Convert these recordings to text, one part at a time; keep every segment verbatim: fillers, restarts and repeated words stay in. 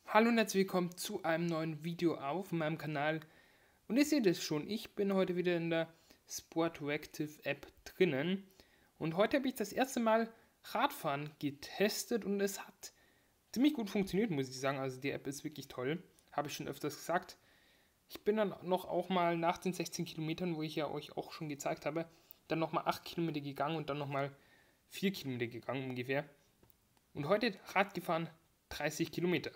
Hallo und herzlich willkommen zu einem neuen Video auf meinem Kanal. Und ihr seht es schon, ich bin heute wieder in der Sportactive App drinnen. Und heute habe ich das erste Mal Radfahren getestet und es hat ziemlich gut funktioniert, muss ich sagen. Also die App ist wirklich toll, habe ich schon öfters gesagt. Ich bin dann noch auch mal nach den sechzehn Kilometern, wo ich ja euch auch schon gezeigt habe, dann nochmal acht Kilometer gegangen und dann nochmal vier Kilometer gegangen ungefähr. Und heute Rad gefahren dreißig Kilometer.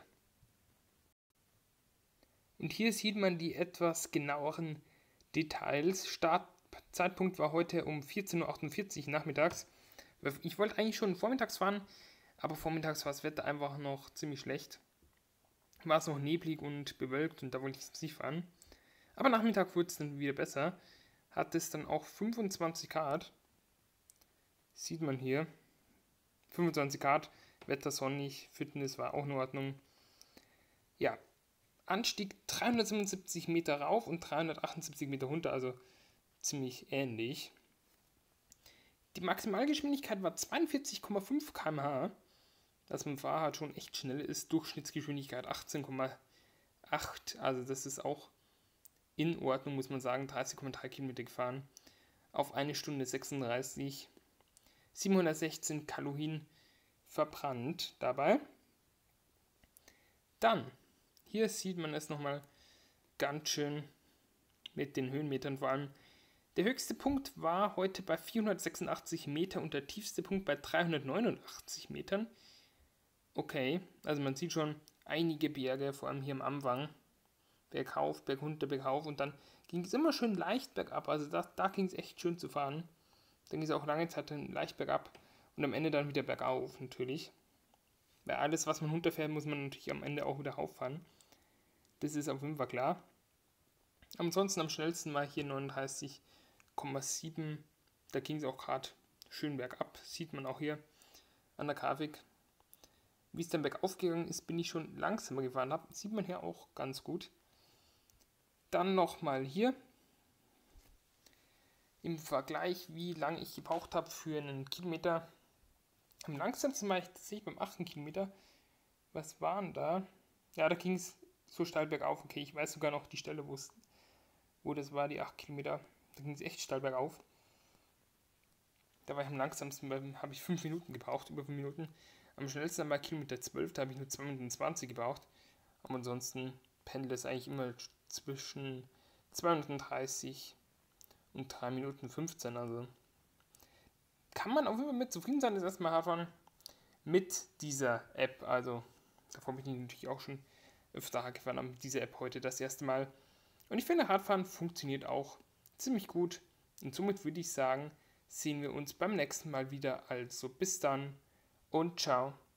Und hier sieht man die etwas genaueren Details. Startzeitpunkt war heute um vierzehn Uhr achtundvierzig nachmittags. Ich wollte eigentlich schon vormittags fahren, aber vormittags war das Wetter einfach noch ziemlich schlecht. War es noch neblig und bewölkt und da wollte ich nicht fahren. Aber Nachmittag wurde es dann wieder besser. Hat es dann auch fünfundzwanzig Grad. Sieht man hier. fünfundzwanzig Grad, Wetter sonnig, Fitness war auch in Ordnung. Ja, Anstieg dreihundertsiebenundsiebzig Meter rauf und dreihundertachtundsiebzig Meter runter, also ziemlich ähnlich. Die Maximalgeschwindigkeit war zweiundvierzig Komma fünf Kilometer pro Stunde, was mit dem Fahrrad schon echt schnell ist. Durchschnittsgeschwindigkeit achtzehn Komma acht, also das ist auch in Ordnung, muss man sagen. dreißig Komma drei Kilometer gefahren, auf eine Stunde sechsunddreißig, siebenhundertsechzehn Kalorien verbrannt dabei. Dann hier sieht man es nochmal ganz schön mit den Höhenmetern vor allem. Der höchste Punkt war heute bei vierhundertsechsundachtzig Meter und der tiefste Punkt bei dreihundertneunundachtzig Metern. Okay, also man sieht schon einige Berge, vor allem hier am Anfang. Bergauf, bergunter, bergauf und dann ging es immer schön leicht bergab. Also da, da ging es echt schön zu fahren. Dann ging es auch lange Zeit dann leicht bergab und am Ende dann wieder bergauf natürlich. Weil alles, was man runterfährt, muss man natürlich am Ende auch wieder rauffahren. Das ist auf jeden Fall klar. Ansonsten am schnellsten war hier neununddreißig Komma sieben. Da ging es auch gerade schön bergab. Sieht man auch hier an der Grafik. Wie es dann bergauf gegangen ist, bin ich schon langsamer gefahren. Hab, sieht man hier auch ganz gut. Dann nochmal hier im Vergleich, wie lange ich gebraucht habe für einen Kilometer. Am langsamsten war ich tatsächlich beim achten Kilometer. Was waren da? Ja, da ging es so steil bergauf. Okay, ich weiß sogar noch die Stelle, wo es, wo das war, die acht Kilometer. Da ging es echt steil bergauf. Da war ich am langsamsten, habe ich fünf Minuten gebraucht, über fünf Minuten. Am schnellsten bei Kilometer zwölf, da habe ich nur zwei Minuten zwanzig gebraucht. Aber ansonsten pendelt es eigentlich immer zwischen zwei Minuten dreißig und drei Minuten fünfzehn. Also kann man auf jeden Fall mit zufrieden sein, das erste Mal Radfahren mit dieser App. Also davor bin ich natürlich auch schon öfter gefahren, aber diese App heute das erste Mal. Und ich finde, Radfahren funktioniert auch ziemlich gut. Und somit würde ich sagen, sehen wir uns beim nächsten Mal wieder. Also bis dann und ciao.